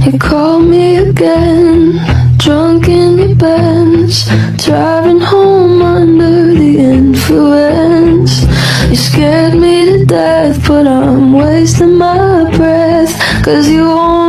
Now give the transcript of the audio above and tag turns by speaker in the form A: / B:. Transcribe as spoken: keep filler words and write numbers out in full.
A: You called me again, drunk in your Benz, driving home under the influence. You scared me to death, but I'm wasting my breath, 'cause you won't